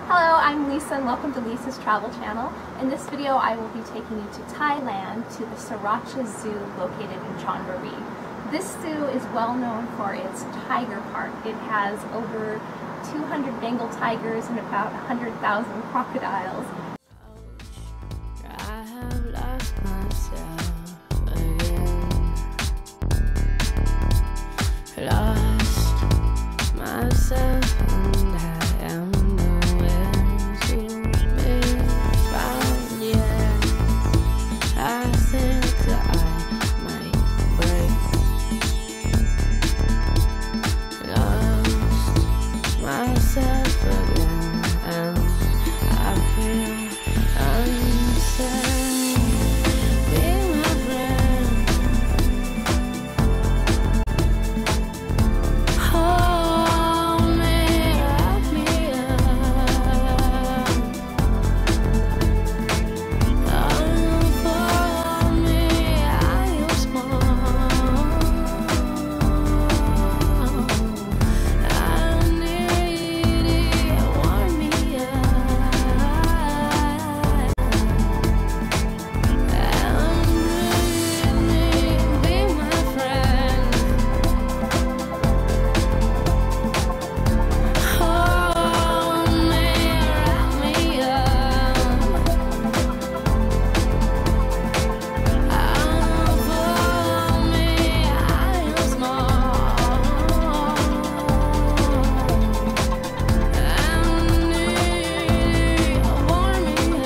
Hello, I'm Lisa and welcome to Lisa's Travel Channel. In this video I will be taking you to Thailand to the Sriracha Zoo located in Chonburi. This zoo is well known for its tiger park. It has over 200 Bengal tigers and about 100,000 crocodiles. I have lost myself again. Lost myself and I am nowhere to be found yet. I think that I might break. Lost myself again and I feel unsafe. Be my friend. Hold me, wrap me up. Unfold me, I am small. I need it, warm me up. Be my friend. Hold me, wrap me up. Unfold me, I am small. I need it, warm me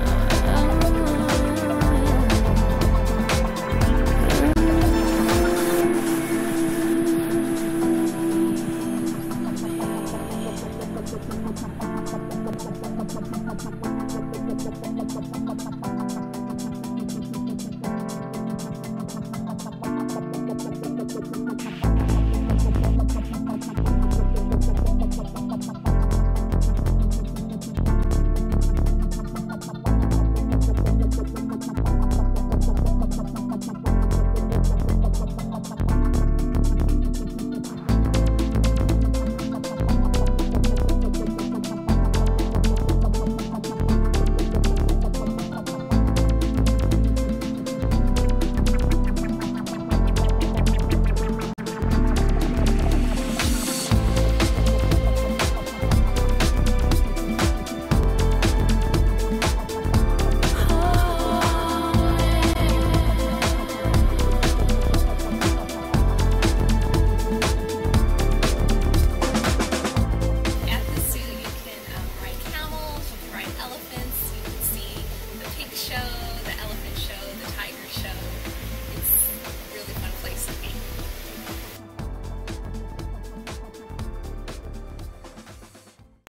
At the zoo you can ride camels, you can ride elephants, you can see the pig show.